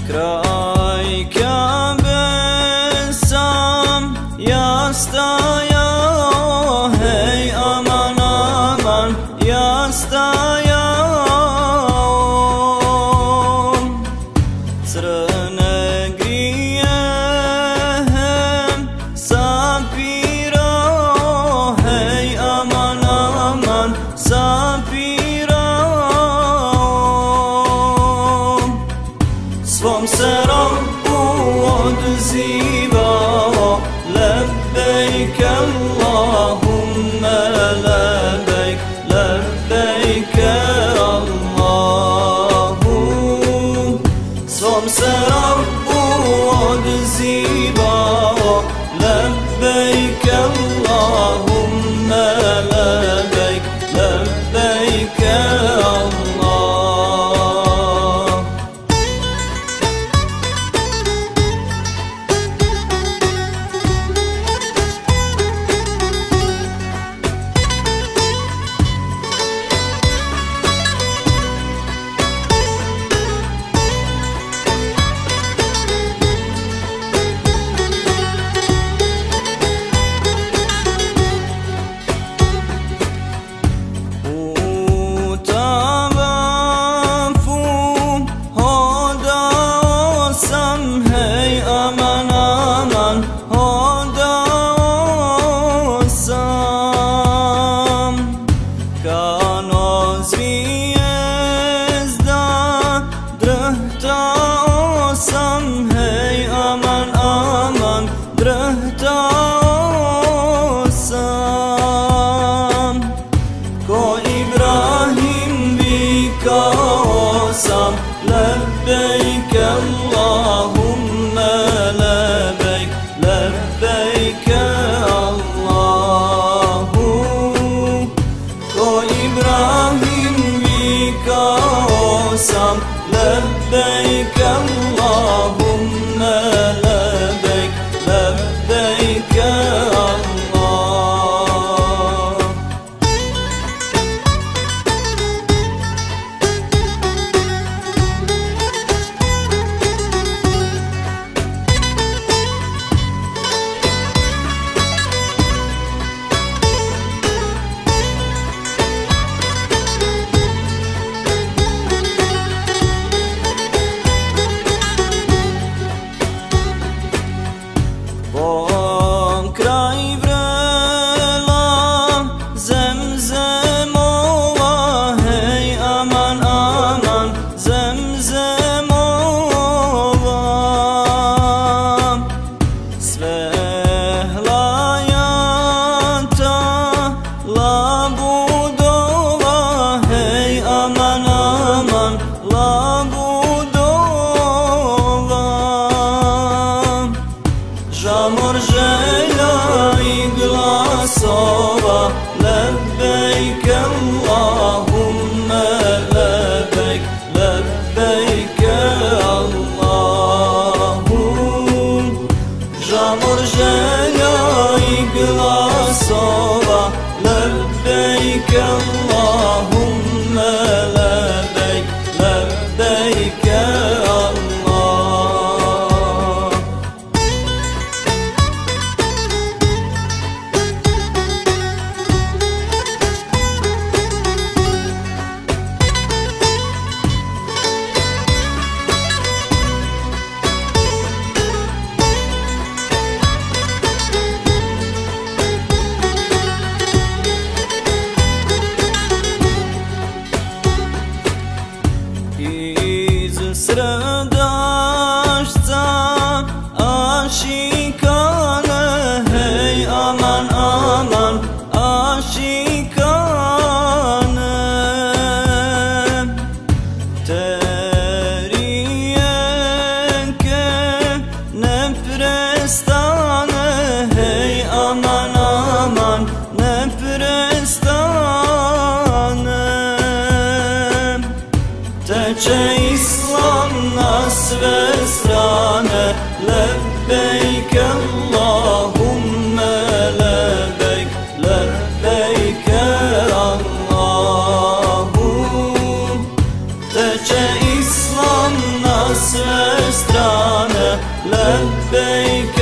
Kraj Kabe sam ja stajao, hej aman aman ja stajao, crne grijehem zapirao, hej aman aman zapirao, svom se Rabbu odzivao, lebbejk Allahumme lebbejk, lebbejk Allahu, svom se Rabbu odzivao, lebbejk Allahumme lebbejk, lebbejk Allah. Drhtao sam, hej aman aman, drhtao sam, ko Ibrahim vikao sam, lebbejk Allahumme lebbejk, lebbejk Allahu, ko Ibrahim vikao sam, lebbejk Allahumme lebbejk, lebbejk Allah. Kraj vrela Zemzemova, hej aman aman Zemzemova, sve hlajata labudova, hej aman aman labudova, žamor želja i glasova, lebbejk Allahumme lebbejk, lebbejk Allahu, žamor želja i glasova, lebbejk Allahumme lebbejk, lebbejk Allah. Iz srdašca ašikane, hej aman aman ašikane, te rijeke ne prestane, hej aman aman ne prestane, teče Islam na sve strane, lebbejk Allahumme lebbejk, lebbejk Allahu, teče Islam na sve sve strane, lebejk